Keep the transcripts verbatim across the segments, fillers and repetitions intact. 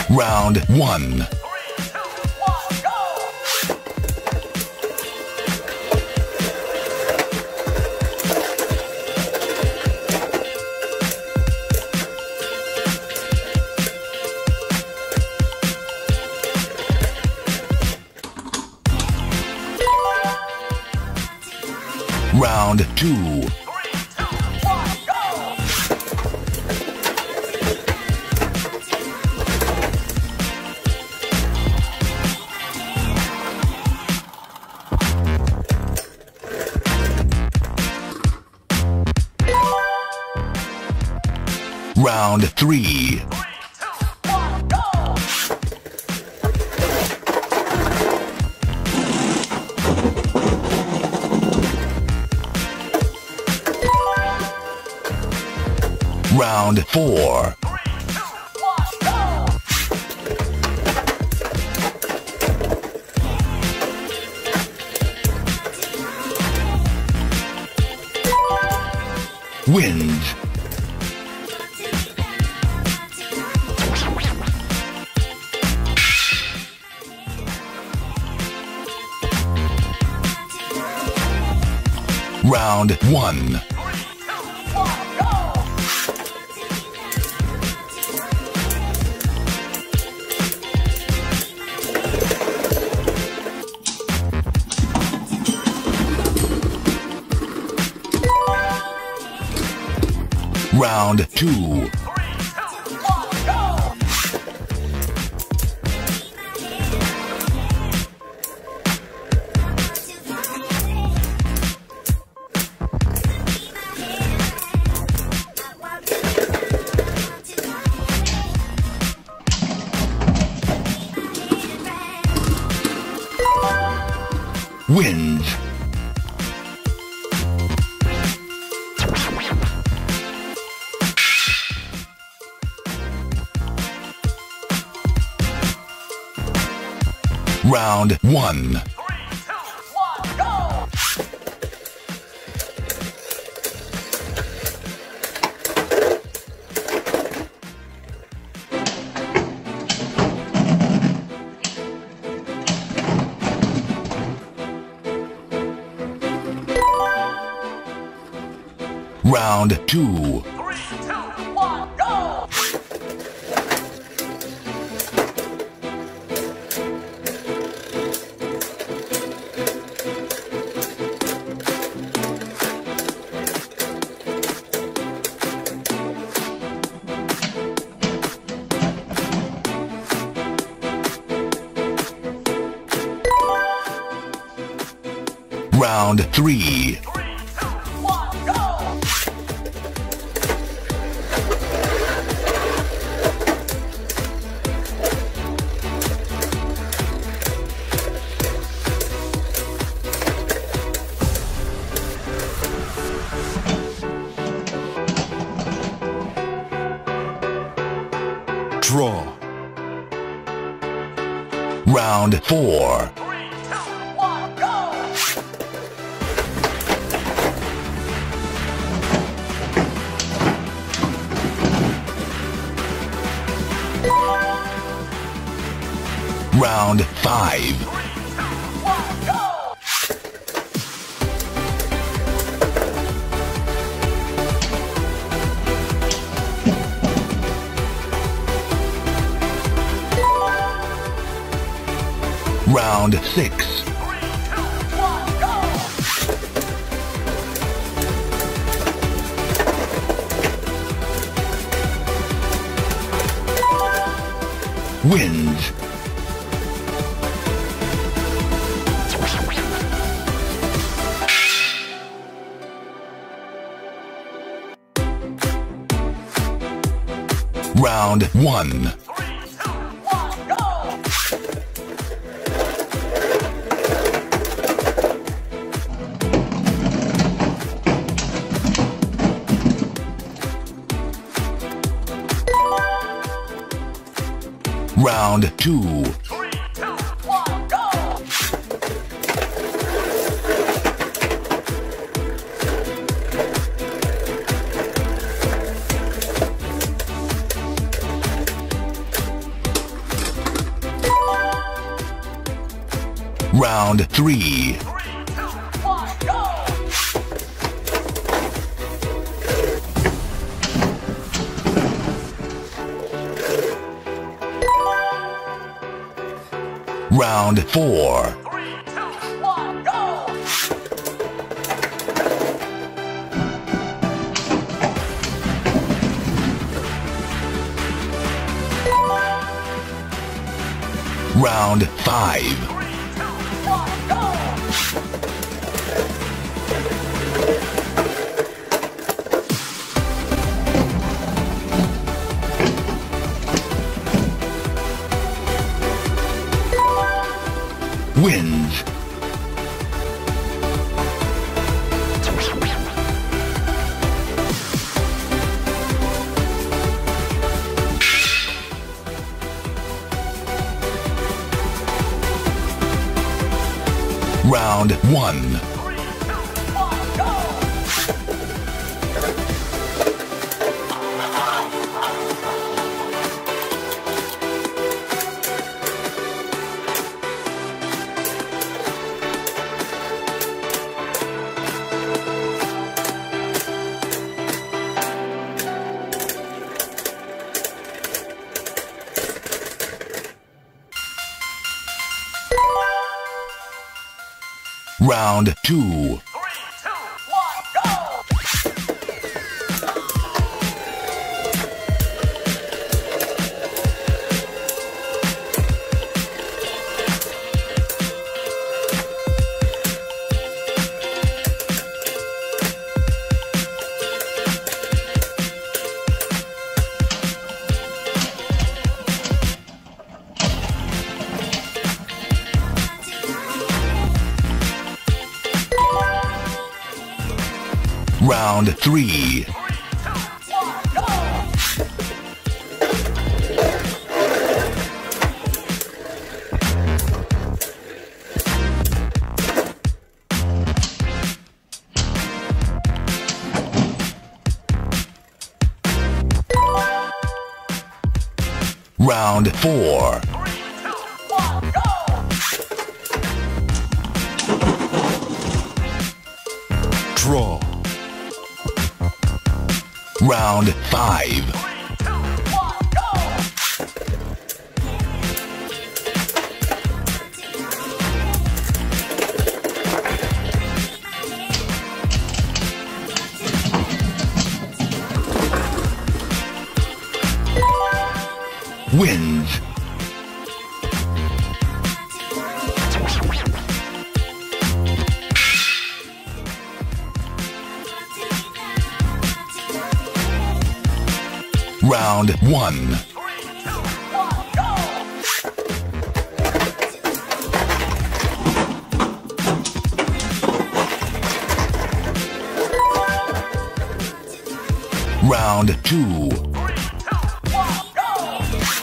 Round one. Round two. Round three. Round four. Wins. Round one. Round two. Wins. Round one. Round two. Round three. Draw. Round four. Round five. Round six. Wins. Round one. Round two. Round three. Three, two, one, go! Round four. Three, two, one, go! Round five. Three, two, one, go! Wins. Round one. Three, two, one, go! Round two. Three, two, one, go! Round three. Three, two, one, go! Round four. Three, two, one, go! Draw. Round five. Three, two, one, go! Wins. Round one. Three, two, one, go! Round two. Three, two, one, go!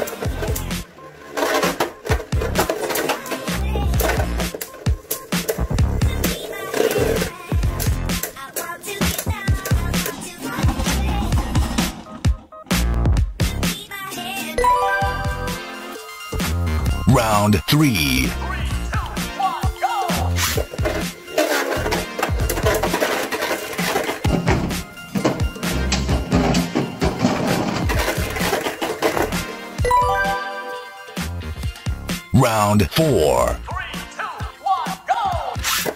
Round three. Three, two, one, go! Round four. Three, two, one, go!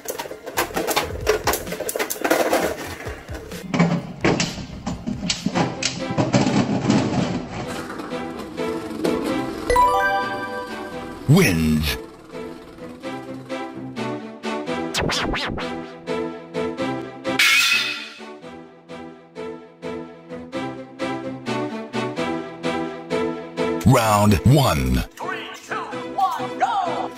Wins. Round one. Three, two, one, go!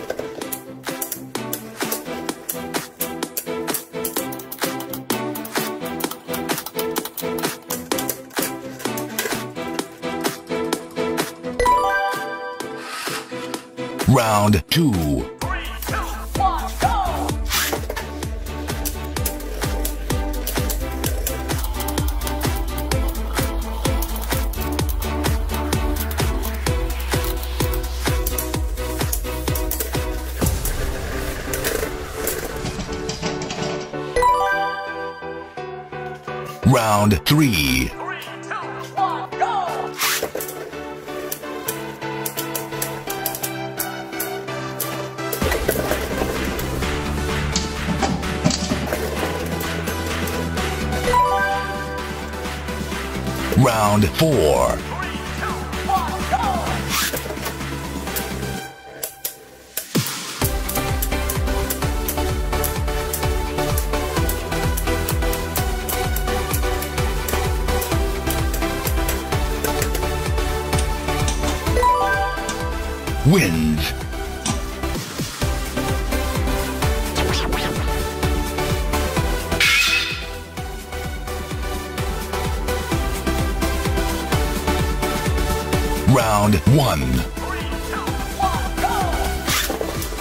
Round two. Three, two, one, go! Round three. Three, two, one, go! Round four. Three, two, one, go! Wins. Round one. Three, two, one, go!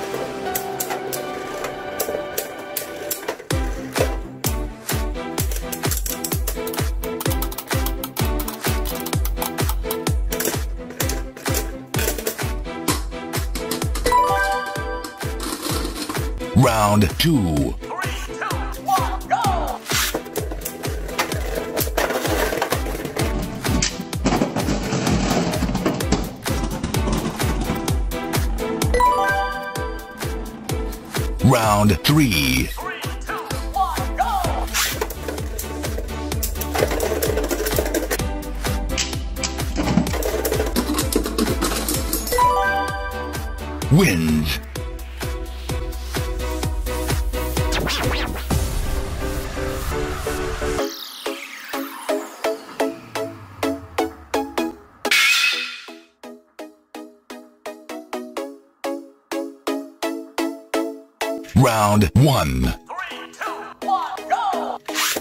Round two. Three, two, one, go! Round three. Three, two, one, go! Wins. Round one. Three, two, one, go!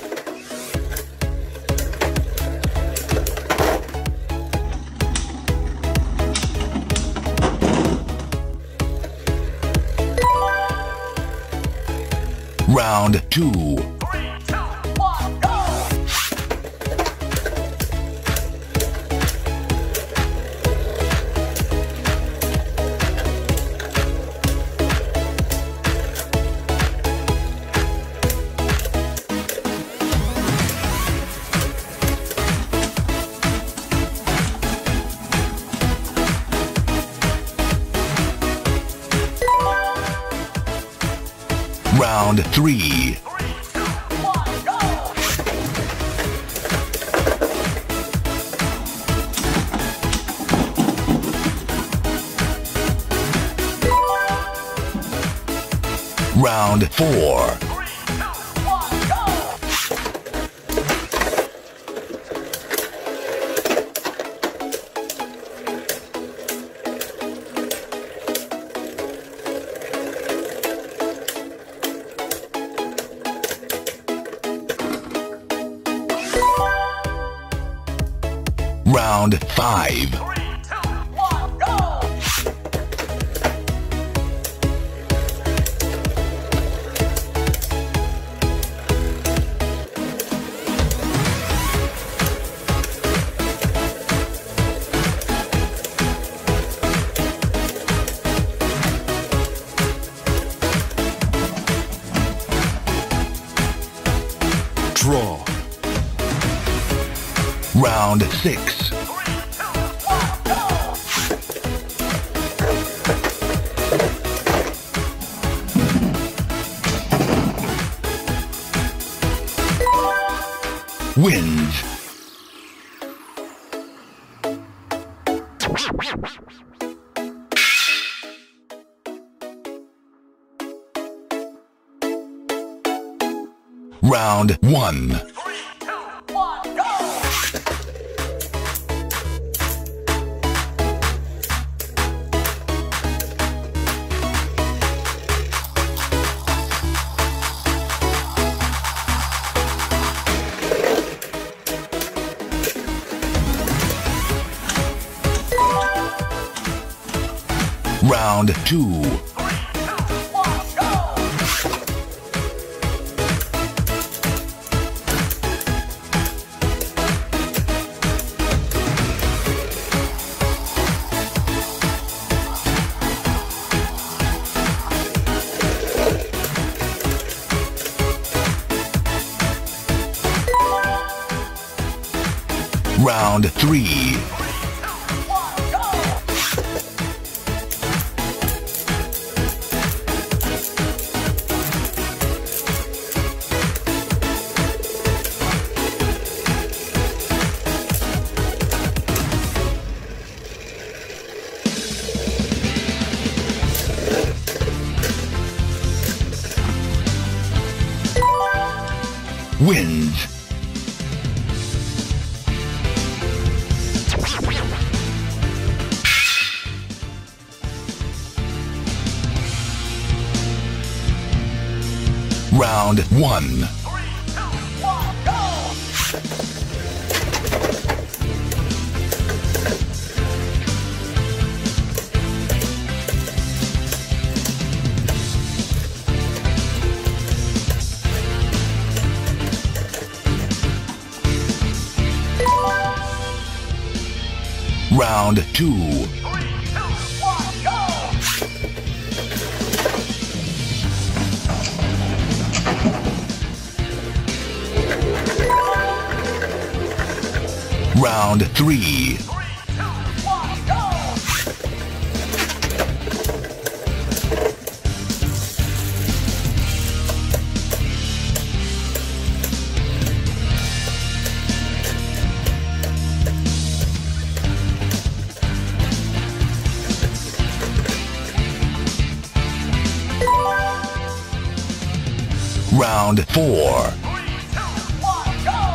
Round two. Three, two, one, go! Round three. Three, two, one, go! Round four. Three, two, one, go! Round five. Three, two, one, go! Draw. Round six. Three, two, one, go! Wins. Round one. Three, two, one, go! Round two. Three, two, one, go! Round three. One, go! Wins. Round one. Three, two, one, go! Round two. Three, two, one, go! Round three. Three, two, one, go! Round four. Three, two, one, go!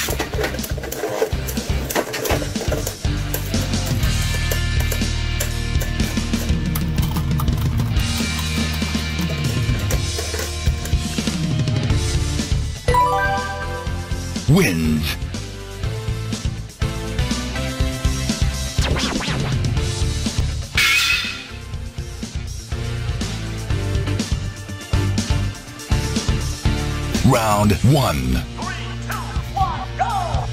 Wins. Round one. Three, two, one, go!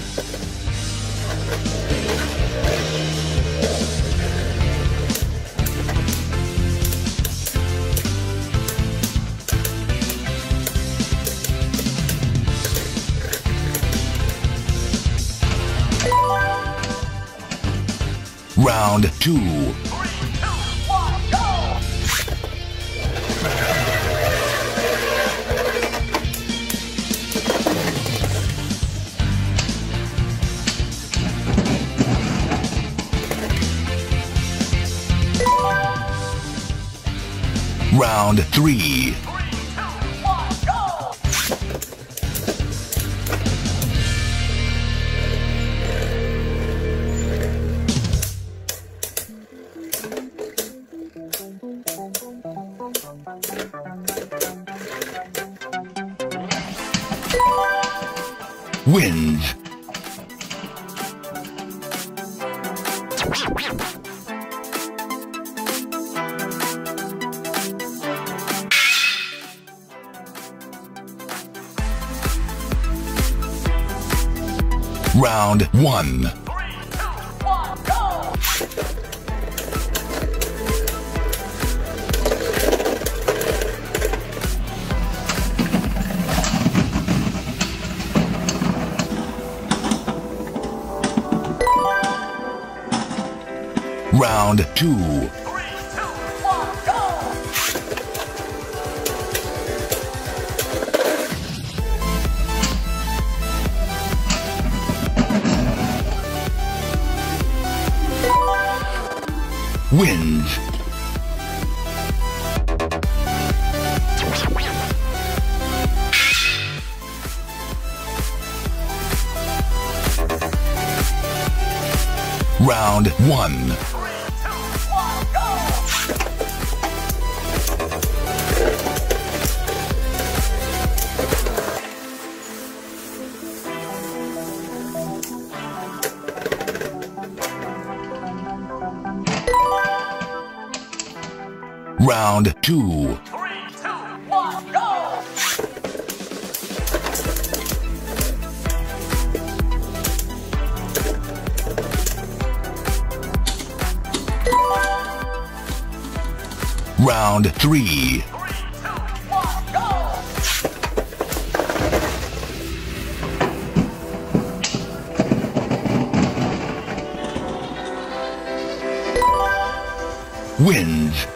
Round two. Three, two, one, go! Round three. Three, two, one, go! Wins. Round one. Three, two, one, go! Round two. Three, two, one, go! Wins. Round one. Three, two, one, go! Round two. Three, two, one, go! Round three. Three, two, one, go! wins.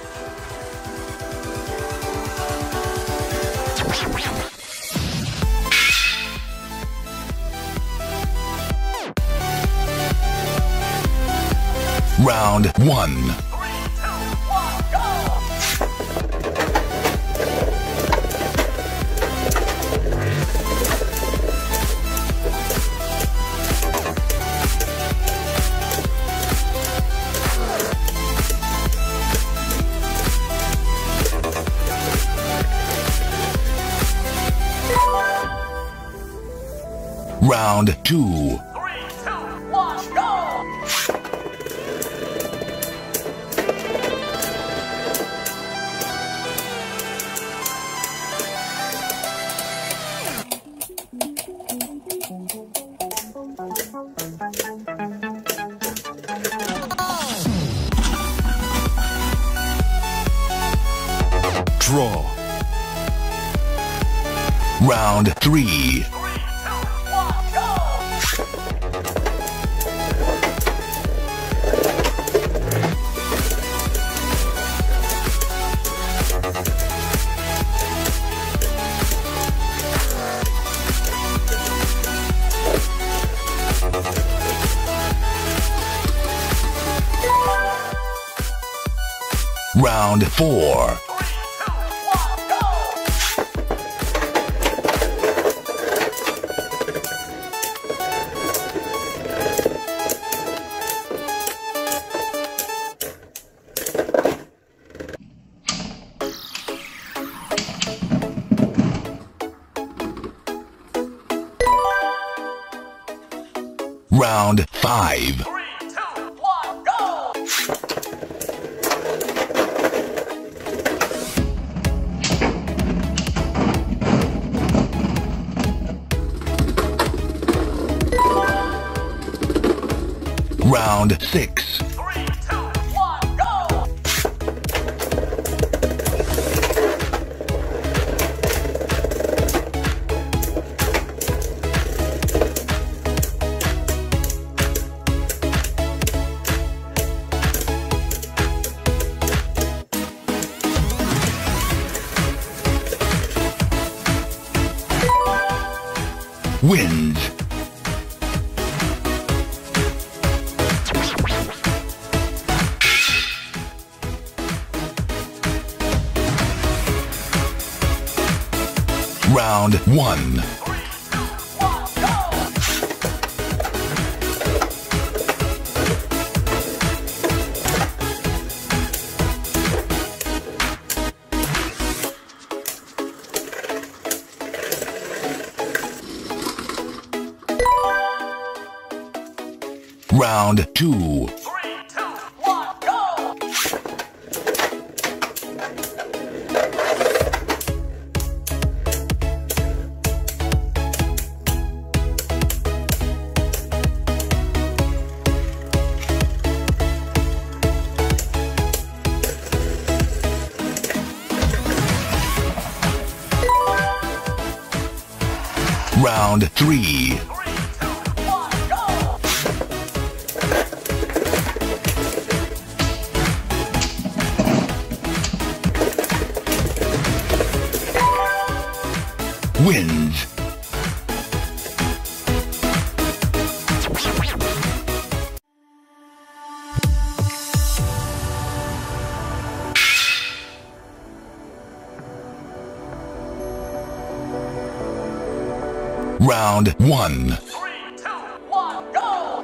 Round one. Three, two, one, go! Round two. Three, two, one, go! Draw. Round three. Three, two, one, go! Round four. Three, two, one, go! Round five. Three, two, one, go! Round six. Three, two, one, go! Wins. Round one. Three, two, one, go! Round two. Three, two, one, go! Round three. Three, two, one, go! Wins. Round one. Three, two, one, go!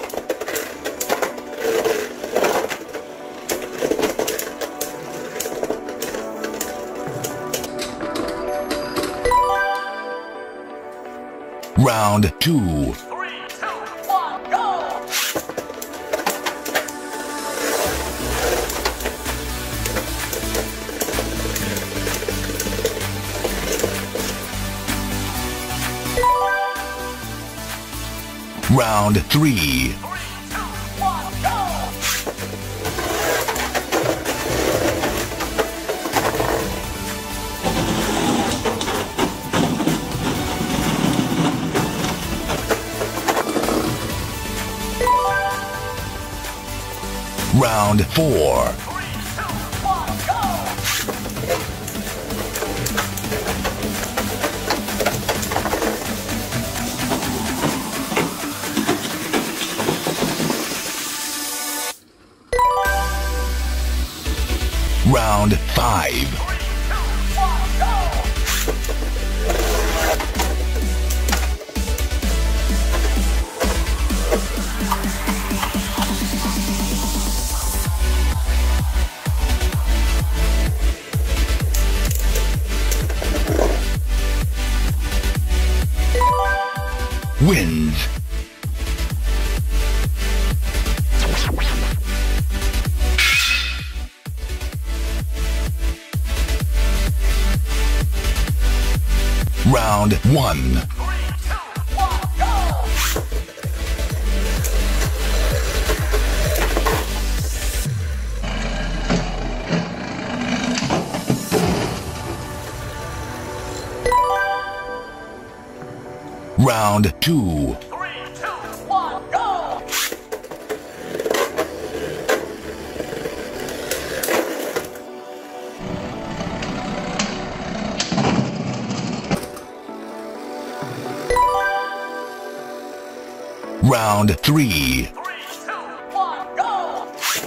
Round two. Three, two, one, go! Round three. Three, two, one, go! Round four. Three, Round five. Wins. Round one. Round two. Three, two, one, go! Round three. Three, two, one, go!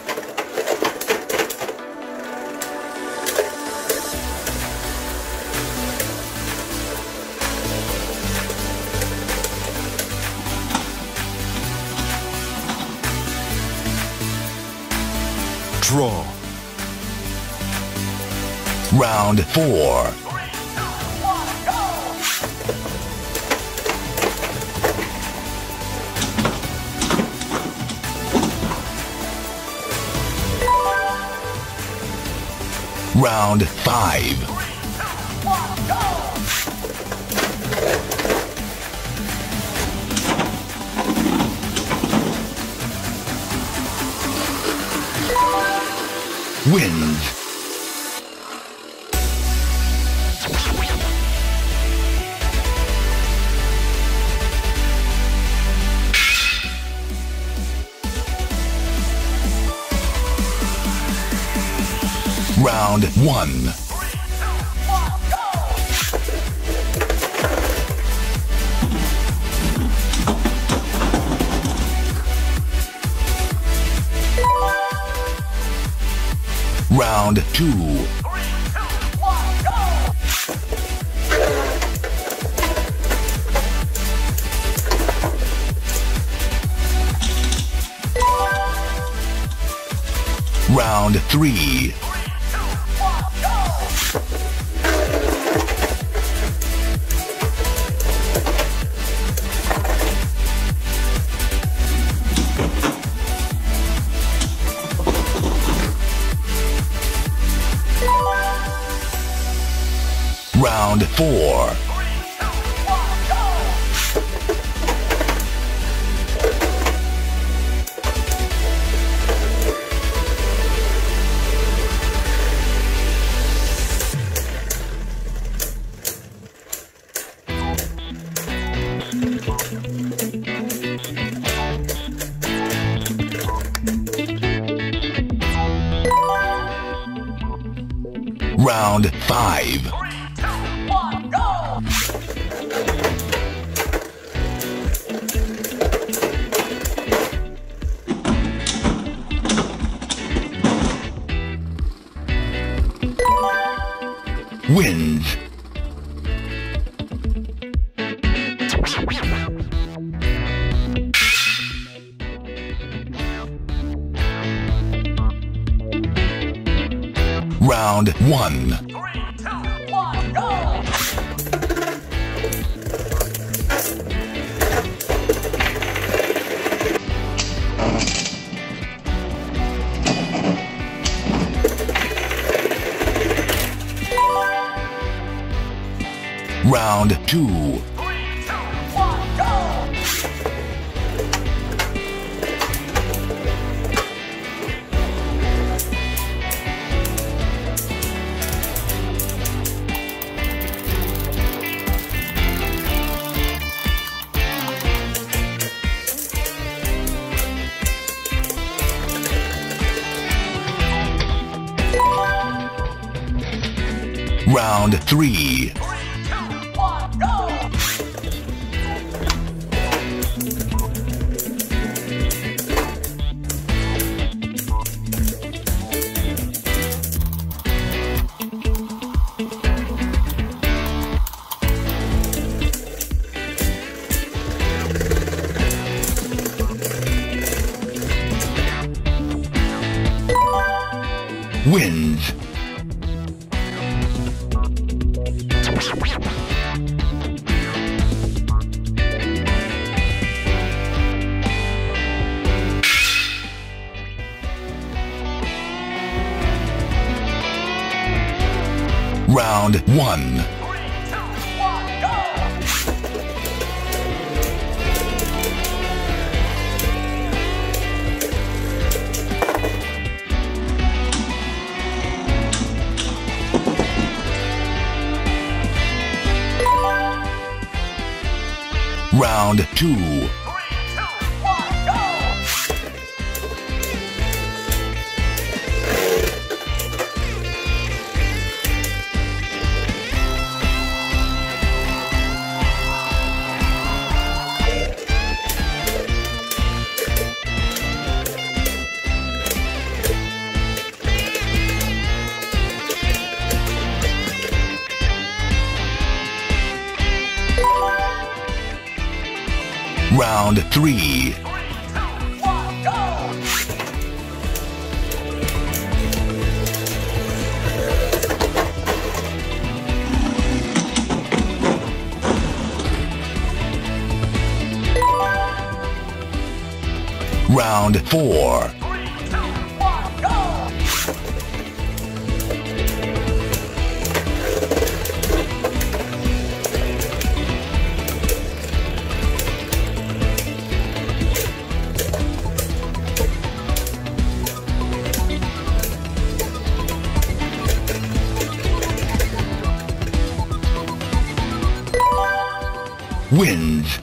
Draw. Round four. Three, two, one, go! Round five. Three, two, one, go! Wins. Round one. Three, two, one, go! Round two. Three, two, one, go! Round three. Three, two, one, go! Round four. Three, two, one, go! Round five. Three, two, one, go! Wins. Round one. Three, two, one, go! Round two. Three, two, one, go! Round three. Three, two, one, go! wins. Round one. Three, two, one, go! Round two. Three, two, one, go! Round three. Three, two, one, go! Round four. Three, two, one, go! Wins.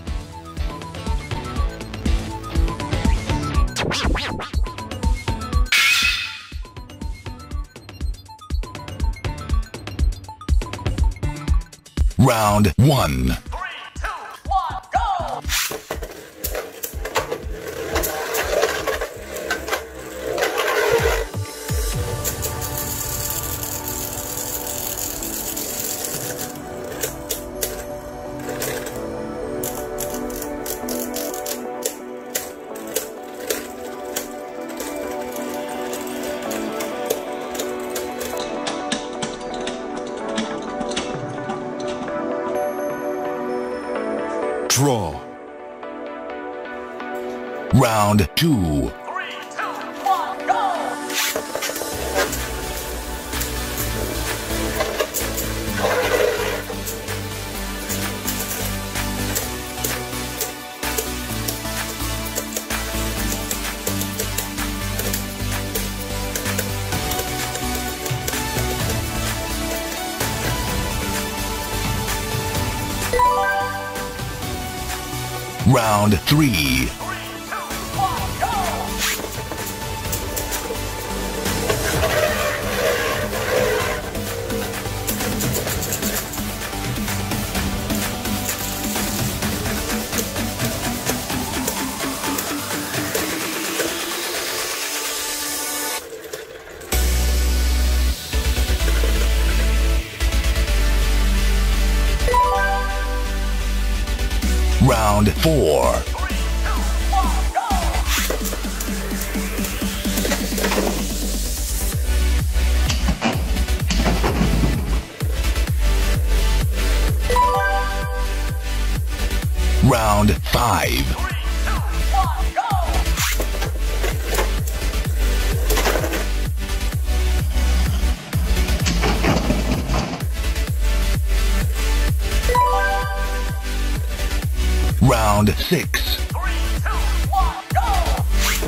Round one. Three, two, one, go! Draw. Round two. Three, two, one, go! Round three. Three, two, one, go! Round four. Three, two, one, go! Round five. Three, two, one, go! Round six. Three, two, one, go!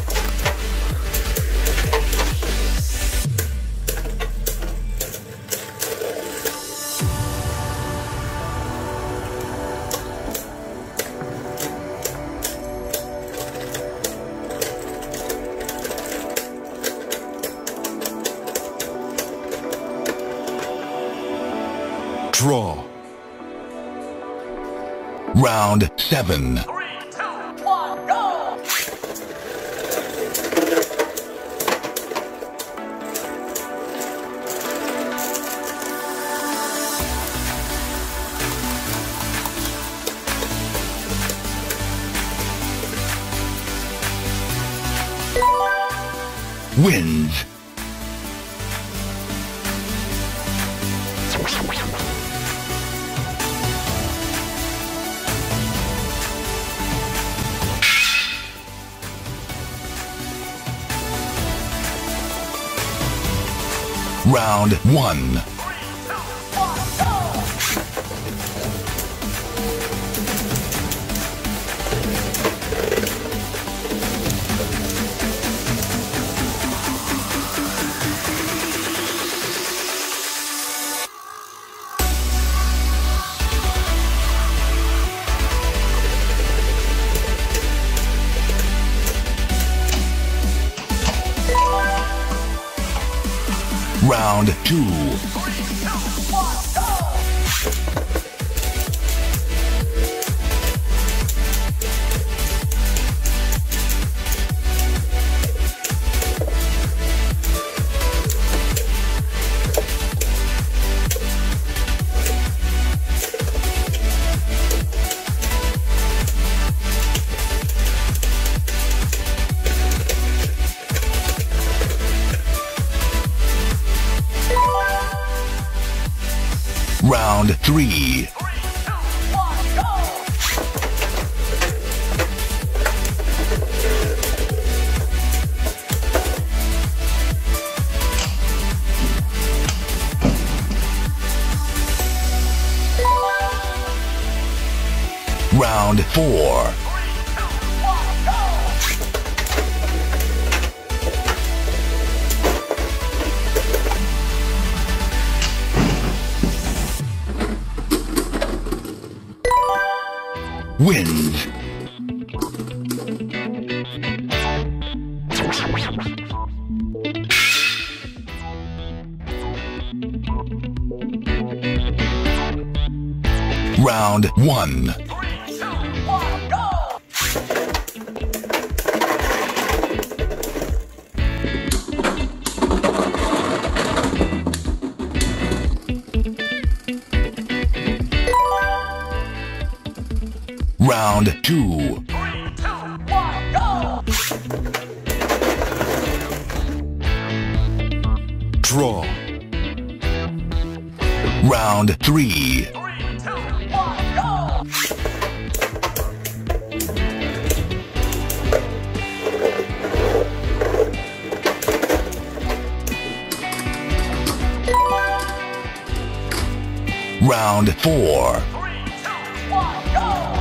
Draw. Round seven. Three, two, one, go! Wins. Round one. Round two. Round three. Round four. Wins. Round one. Round two. Three, two, one, go! Draw. Round three. Three, two, one, go! Round four. Three, two, one, go!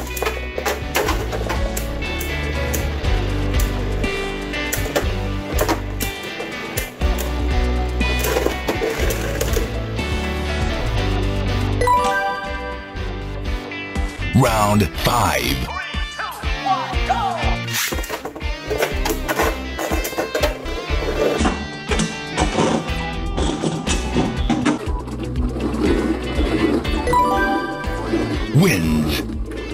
Round five. Three, two, one, go! Wins.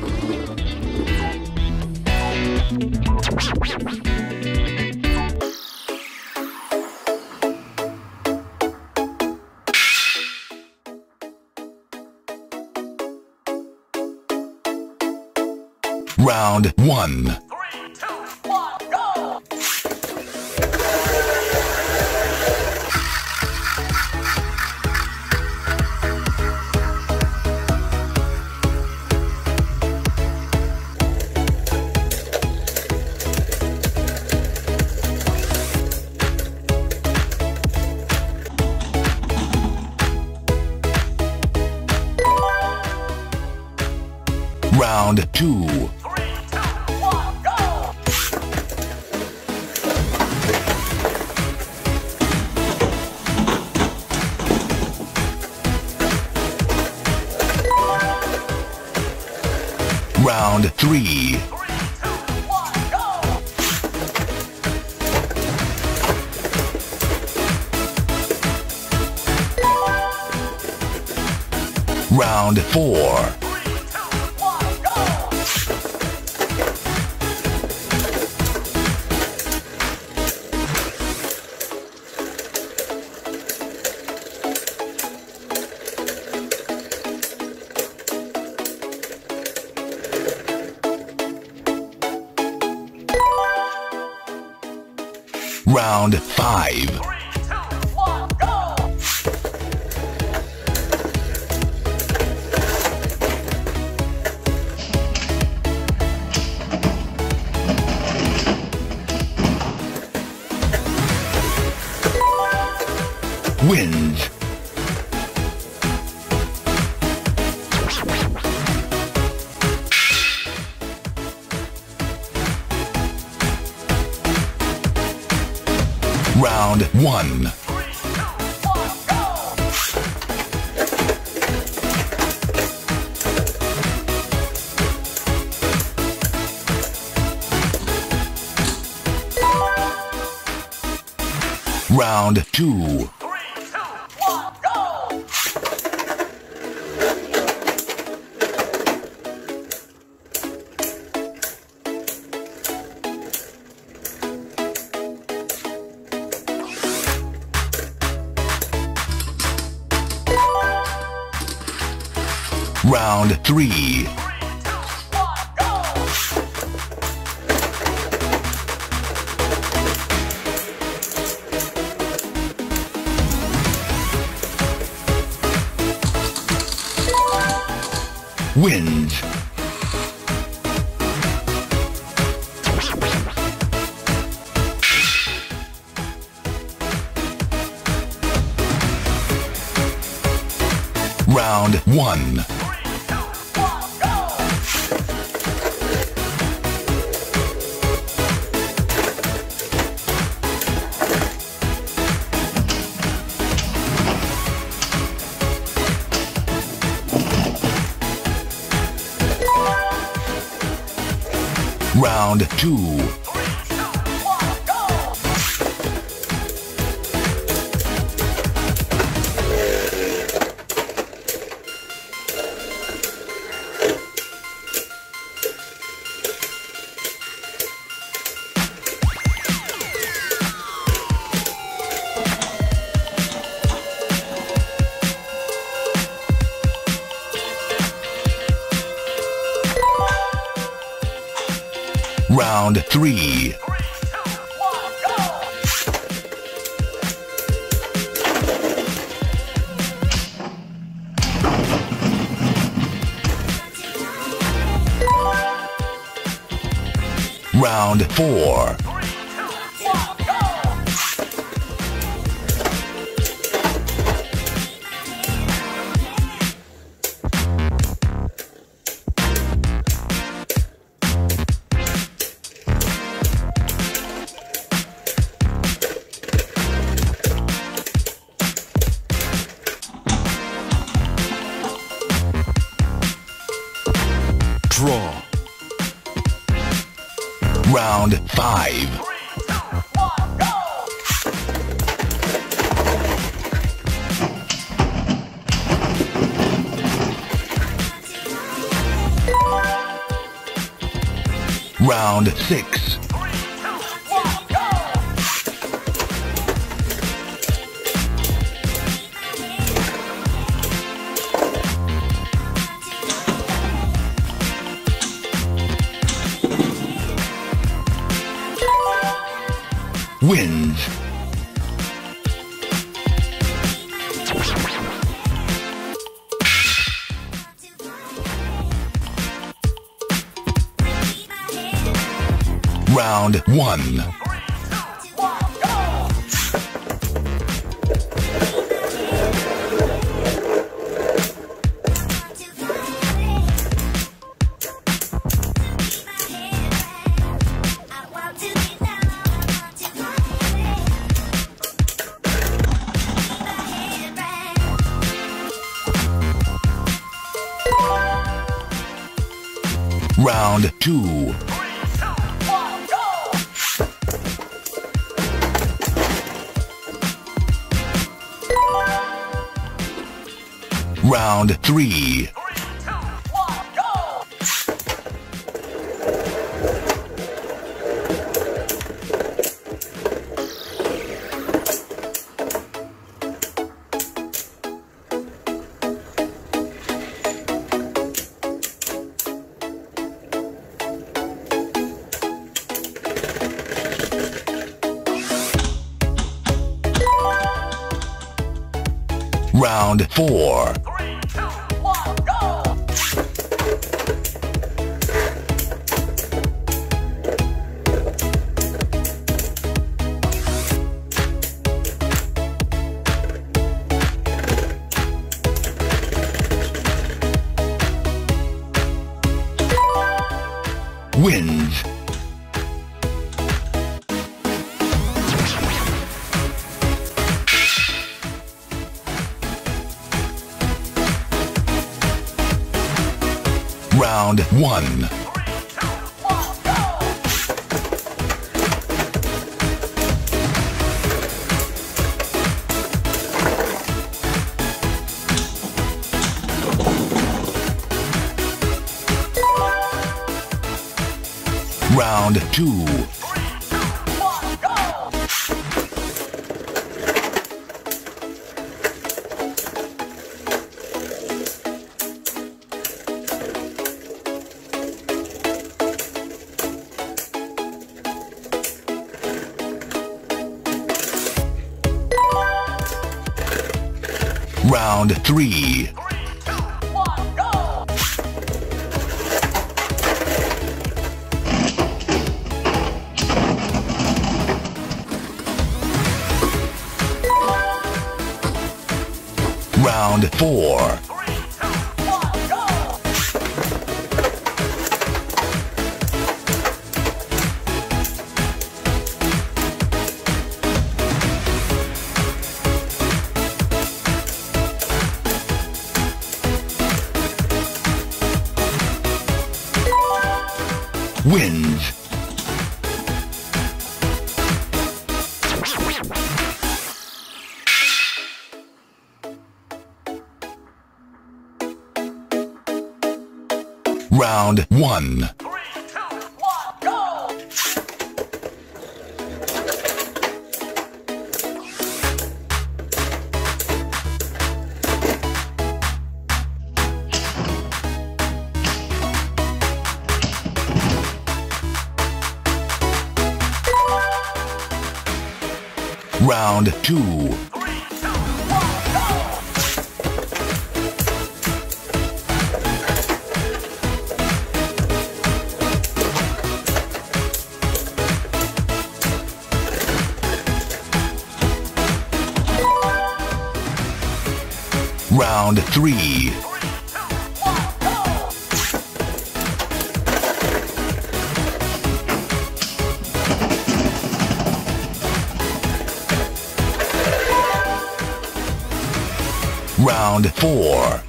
Round one. Three, two, one, go! Round two. Three, two, one, go! Round three. Three, two, one, go! Round four. Three, two, one, go! Round five. Three, two, one, go! wins. Round one. Round two. Round three. Wins. Round one. Round two. Round three. Round four. Draw. Round five. Round six. Wins. Round one. Round two. Round three. Round four. wins. Round one. Round two. Round three. Round four. Wins. Round one. Three, two, one, go! Round two. Round three. Round four.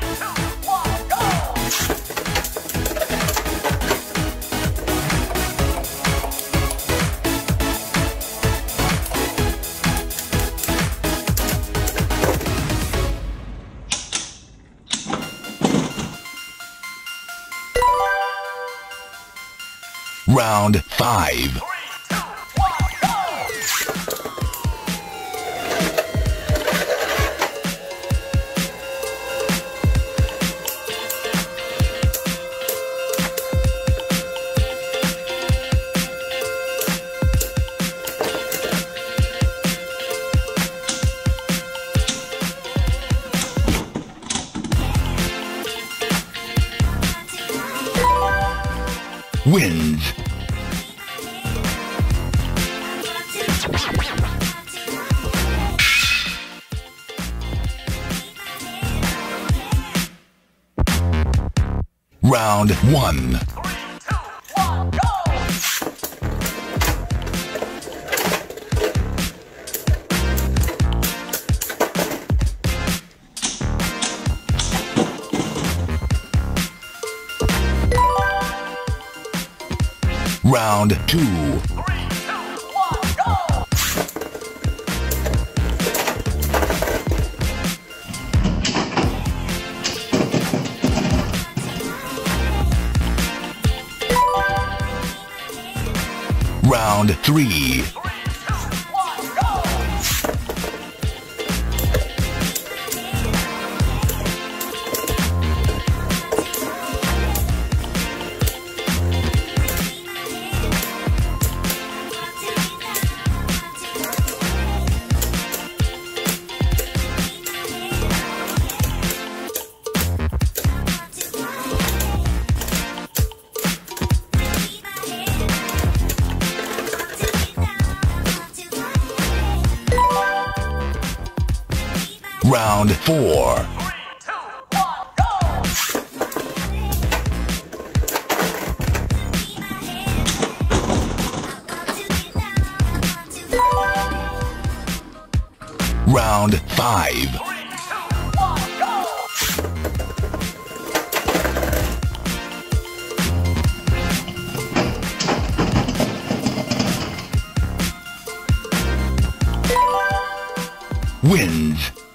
Round five. Wins. Round one. Round two. Round three. Round four. Round five. Three, two, one, go! Wins.